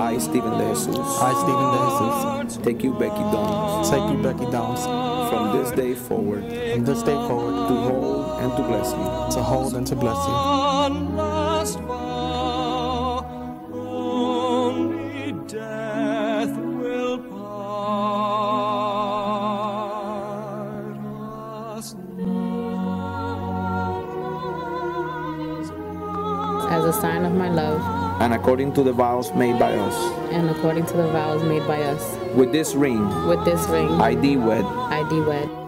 I, Stephen Dejesus, I, Stephen Dejesus, take you, Becky Downs, take you, Becky Downs, from this day forward, from this day forward, to hold and to bless you, to hold and to bless you. One last vow, only death will part us now. As a sign of my love, and according to the vows made by us. and according to the vows made by us, With this ring, with this ring, I thee wed. I thee wed.